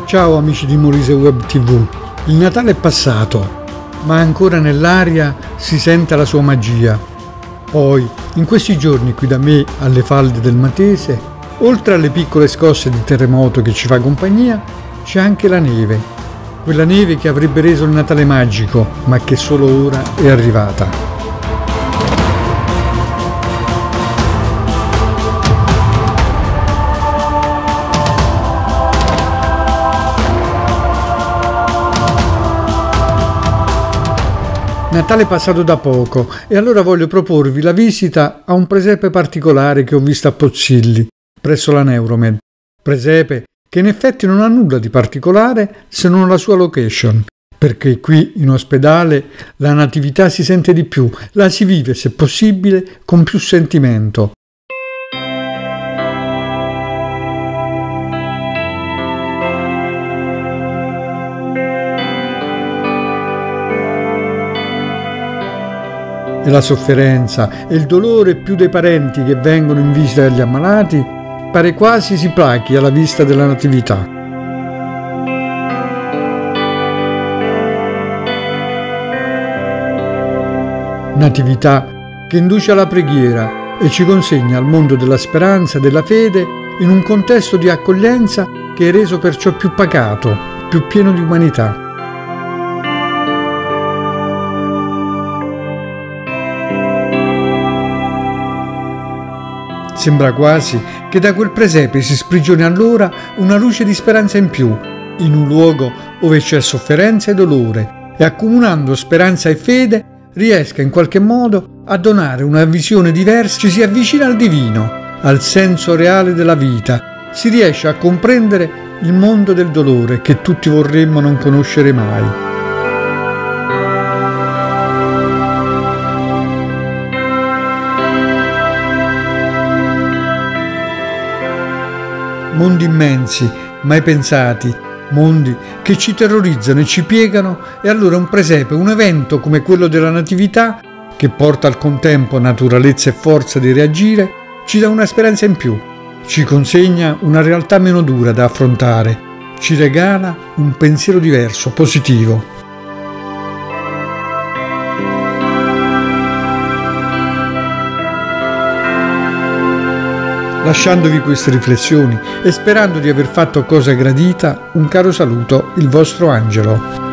Ciao amici di Molise Web TV, il Natale è passato, ma ancora nell'aria si sente la sua magia. Poi, in questi giorni qui da me alle falde del Matese, oltre alle piccole scosse di terremoto che ci fa compagnia, c'è anche la neve. Quella neve che avrebbe reso il Natale magico, ma che solo ora è arrivata. Natale passato da poco e allora voglio proporvi la visita a un presepe particolare che ho visto a Pozzilli, presso la Neuromed. Presepe che in effetti non ha nulla di particolare se non la sua location, perché qui in ospedale la natività si sente di più, la si vive se possibile con più sentimento. E la sofferenza e il dolore più dei parenti che vengono in visita agli ammalati pare quasi si plachi alla vista della natività. Natività che induce alla preghiera e ci consegna al mondo della speranza e della fede in un contesto di accoglienza che è reso perciò più pacato, più pieno di umanità. Sembra quasi che da quel presepe si sprigioni allora una luce di speranza in più, in un luogo dove c'è sofferenza e dolore, e accomunando speranza e fede riesca in qualche modo a donare una visione diversa, ci si avvicina al divino, al senso reale della vita, si riesce a comprendere il mondo del dolore che tutti vorremmo non conoscere mai. Mondi immensi, mai pensati, mondi che ci terrorizzano e ci piegano, e allora un presepe, un evento come quello della Natività, che porta al contempo naturalezza e forza di reagire, ci dà una speranza in più, ci consegna una realtà meno dura da affrontare, ci regala un pensiero diverso, positivo. Lasciandovi queste riflessioni e sperando di aver fatto cosa gradita, un caro saluto, il vostro Angelo.